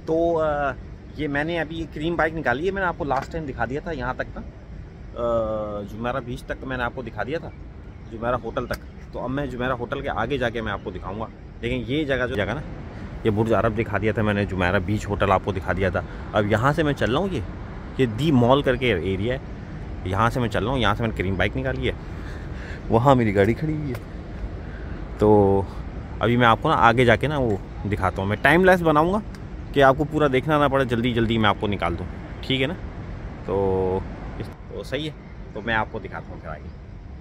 तो ये मैंने अभी क्रीम बाइक निकाली है। मैंने आपको लास्ट टाइम दिखा दिया था यहाँ तक ना, जुमेरा बीच तक मैंने आपको दिखा दिया था, जुमेरा होटल तक। तो अब मैं जुमेरा होटल के आगे जाके मैं आपको दिखाऊंगा। लेकिन ये जगह ना, ये बुर्ज अरब दिखा दिया था मैंने, जुमेरा बीच होटल आपको दिखा दिया था। अब यहाँ से मैं चल रहा हूँ, ये दी मॉल करके एरिया है, यहाँ से मैं चल रहा हूँ। यहाँ से मैंने क्रीम बाइक निकाली है, वहाँ मेरी गाड़ी खड़ी हुई है। तो अभी मैं आपको ना आगे जाके ना वो दिखाता हूँ। मैं टाइम लेस बनाऊँगा कि आपको पूरा देखना ना पड़े, जल्दी जल्दी मैं आपको निकाल दूँ, ठीक है ना। तो सही है, तो मैं आपको दिखाता हूँ फिर आगे।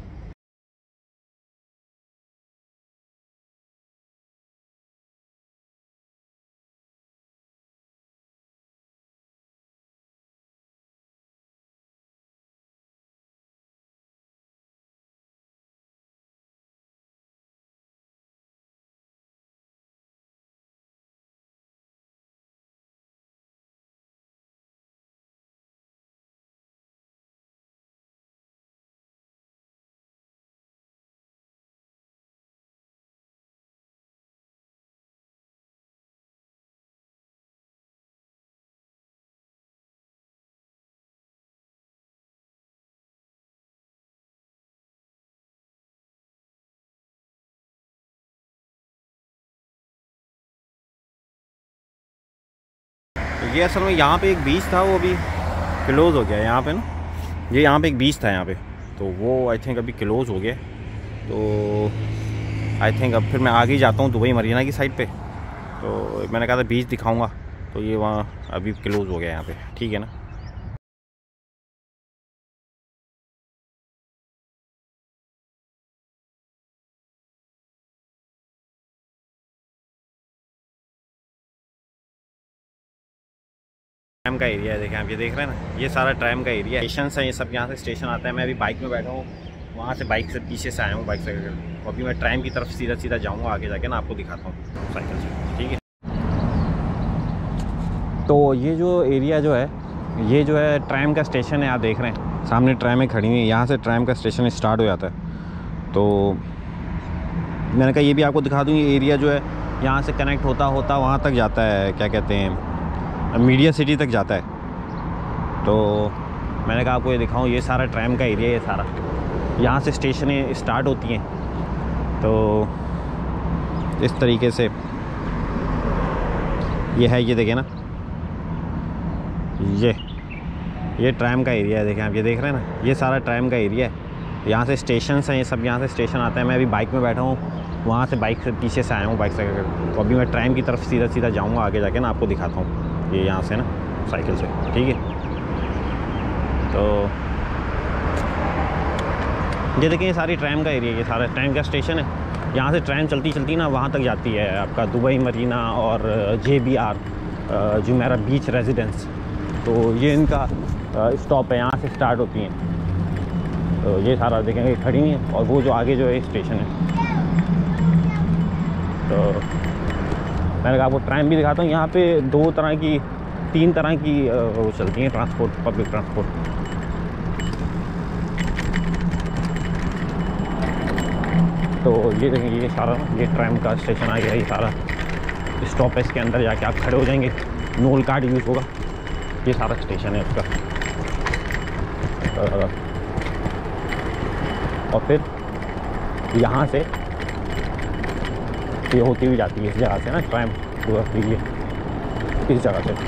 ये असल में यहाँ पे एक बीच था, वो अभी क्लोज़ हो गया है यहाँ पे ना। ये यहाँ पे एक बीच था यहाँ पे, तो वो आई थिंक अभी क्लोज़ हो गया। तो आई थिंक अब फिर मैं आगे ही जाता हूँ दुबई मरीना की साइड पे। तो मैंने कहा था बीच दिखाऊंगा, तो ये वहाँ अभी क्लोज़ हो गया यहाँ पे, ठीक है ना। ट्रैम का एरिया है, देखें आप, ये देख रहे हैं ना, ये सारा ट्रैम का एरिया है। स्टेशन है ये सब, यहाँ से स्टेशन आता है। मैं अभी बाइक में बैठा हूँ, वहाँ से बाइक से पीछे से आया हूँ बाइक से। अभी मैं ट्रैम की तरफ सीधा सीधा जाऊँगा, आगे जाके ना आपको दिखाता हूँ साइकिल से, ठीक है। तो ये जो एरिया जो है, ये जो है ट्रैम का स्टेशन है। आप देख रहे हैं सामने ट्रैमें खड़ी हुई हैं, यहाँ से ट्रैम का स्टेशन स्टार्ट हो जाता है। तो मैंने कहा ये भी आपको दिखा दूँ। ये एरिया जो है यहाँ से कनेक्ट होता होता वहाँ तक जाता है, क्या कहते हैं, मीडिया सिटी तक जाता है। तो मैंने कहा आपको ये दिखाऊं, ये सारा ट्रैम का एरिया है, ये सारा यहाँ से स्टेशनें स्टार्ट होती हैं। तो इस तरीके से ये है, ये देखें ना, ये ट्रैम का एरिया है। देखें आप, ये देख रहे हैं ना, ये सारा ट्रैम का एरिया है। यहाँ से स्टेशन हैं ये सब, यहाँ से स्टेशन आता है। मैं अभी बाइक में बैठा हूँ, वहाँ से बाइक से पीछे से आया हूँ बाइक से। तो अभी मैं ट्रैम की तरफ सीधा सीधा जाऊँगा, आगे जाके ना आपको दिखाता हूँ ये यहाँ से ना साइकिल से, ठीक है। तो ये देखें, ये सारी ट्रैम का एरिया, ये सारा ट्रैम का स्टेशन है। यहाँ से ट्रैन चलती चलती ना वहाँ तक जाती है आपका दुबई मरीना और JBR, जुमेरा बीच रेजिडेंस। तो ये इनका स्टॉप है, यहाँ से स्टार्ट होती हैं। तो ये सारा देखेंगे खड़ी हुई है, और वो जो आगे जो है स्टेशन है। तो मैंने कहा आपको ट्रैम भी दिखाता हूँ। यहाँ पे 3 तरह की वो चलती हैं ट्रांसपोर्ट, पब्लिक ट्रांसपोर्ट। तो ये देखेंगे, ये सारा ये ट्रैम का स्टेशन आ गया। ये सारा स्टॉप है, इसके अंदर जाके आप खड़े हो जाएंगे, नोल कार्ड यूज़ होगा। ये सारा स्टेशन है उसका। और फिर यहाँ से ये होती हुई जाती है इस जगह से ना ट्रैम पूरा, ये इस जगह से।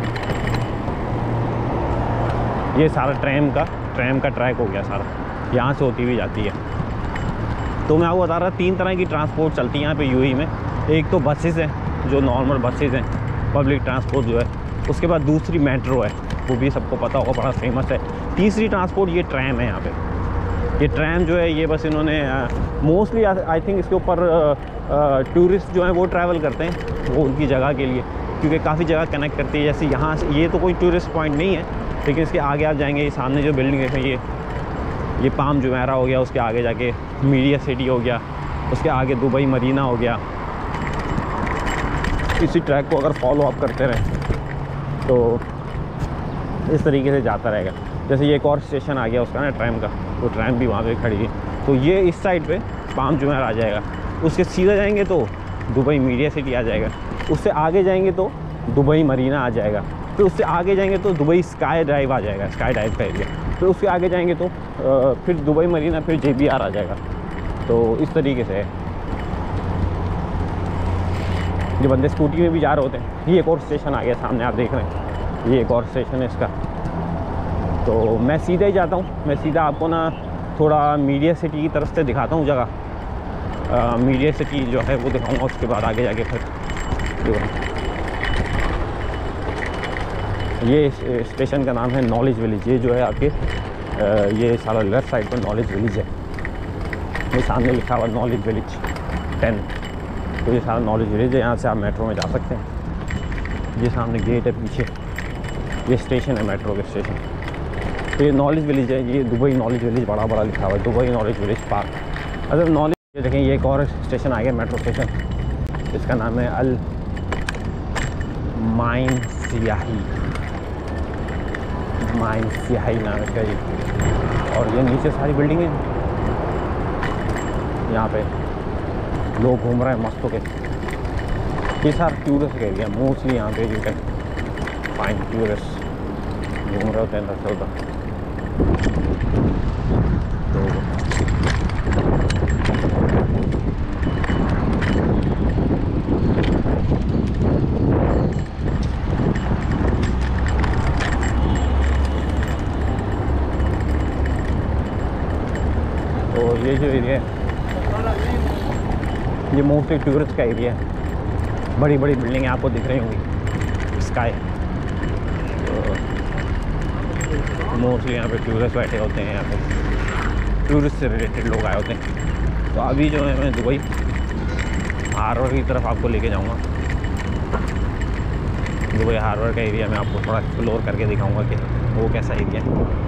ये सारा ट्रैम का ट्रैक हो गया सारा, यहाँ से होती हुई जाती है। तो मैं आपको बता रहा, 3 तरह की ट्रांसपोर्ट चलती है यहाँ पे UAE में। एक तो बसेस हैं, जो नॉर्मल बसेस हैं, पब्लिक ट्रांसपोर्ट जो है। उसके बाद दूसरी मेट्रो है, वो भी सबको पता होगा, बड़ा फेमस है। तीसरी ट्रांसपोर्ट ये ट्रैम है यहाँ पे। ये ट्रैम जो है, ये बस इन्होंने मोस्टली आई थिंक इसके ऊपर टूरिस्ट जो हैं वो ट्रैवल करते हैं, वो उनकी जगह के लिए, क्योंकि काफ़ी जगह कनेक्ट करती है। जैसे यहाँ से, ये तो कोई टूरिस्ट पॉइंट नहीं है, लेकिन इसके आगे आप जाएंगे, ये सामने जो बिल्डिंग है, ये पाम जुमेरा हो गया, उसके आगे जाके मीडिया सिटी हो गया, उसके आगे दुबई मरीना हो गया। इसी ट्रैक को अगर फॉलो अप करते रहें तो इस तरीके से जाता रहेगा। जैसे ये एक और स्टेशन आ गया उसका ना ट्रैम का, तो ट्रैम भी वहाँ पे खड़ी है। तो ये इस साइड पे पाम जुमेरा आ जाएगा, उसके सीधा जाएंगे तो दुबई मीडिया सिटी आ जाएगा, उससे आगे जाएंगे तो दुबई मरीना आ जाएगा। फिर उससे आगे जाएंगे तो दुबई स्काई ड्राइव आ जाएगा, स्काई ड्राइव का एरिया। फिर उसके आगे जाएंगे तो फिर दुबई मरीना, फिर JBR आ जाएगा। तो इस तरीके से है। ये बंदे स्कूटी में भी जा रहे होते हैं। ये एक और स्टेशन आ गया सामने, आप देख रहे हैं, ये एक और स्टेशन है इसका। तो मैं सीधा ही जाता हूँ, मैं सीधा आपको ना थोड़ा मीडिया सिटी की तरफ से दिखाता हूँ जगह। मीडिया सिटी जो है वो दिखाऊंगा, उसके बाद आगे जाके फिर ये स्टेशन का नाम है नॉलेज विलेज। ये जो है आपके ये सारा लेफ्ट साइड पर नॉलेज विलेज है। ये सामने लिखा हुआ नॉलेज विलेज 10। तो ये सारा नॉलेज विलेज है, यहाँ से आप मेट्रो में जा सकते हैं। ये सामने गेट है पीछे, ये स्टेशन है मेट्रो के स्टेशन। तो ये नॉलेज विलेज है, ये दुबई नॉलेज विलेज बड़ा बड़ा लिखा हुआ है, दुबई नॉलेज विलेज पार्क। अगर नॉलेज, ये देखें ये एक और स्टेशन आ गया मेट्रो स्टेशन, इसका नाम है अल माइन सियाही नाम इसका ये। और ये नीचे सारी बिल्डिंगें, यहाँ पे लोग घूम रहे हैं मस्त होके। ये सारा टूरिस्ट एरिया मोस्टली, यहाँ पे यू कैन फाइंड टूरिस्ट घूम रहे होते हैं इधर से उधर। तो ये जो एरिया है ये मोस्टली टूरिस्ट का एरिया है। बड़ी बड़ी बिल्डिंगें आपको दिख रही होंगी, स्काई। तो मोस्टली यहाँ पे टूरिस्ट बैठे होते हैं, यहाँ पे टूरिस्ट से रिलेटेड लोग आए होते हैं। तो अभी जो है मैं दुबई हार्बर की तरफ आपको लेके जाऊँगा। दुबई हार्बर का एरिया मैं आपको थोड़ा एक्सप्लोर करके दिखाऊँगा कि वो कैसा एरिया है।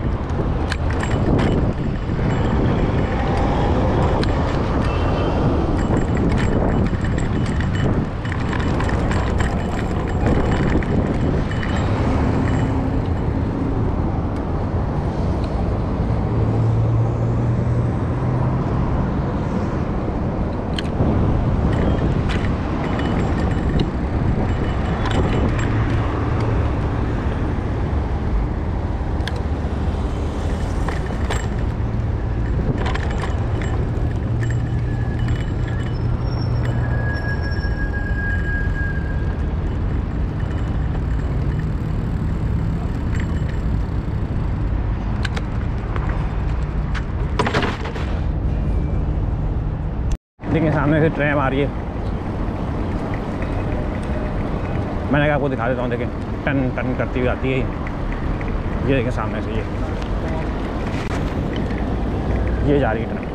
देखिए सामने से ट्रेन आ रही है, मैंने कहा आपको दिखा देता हूँ। देखें टन टन करती हुई आती है ये देखें सामने से, ये जा रही है ट्रेन।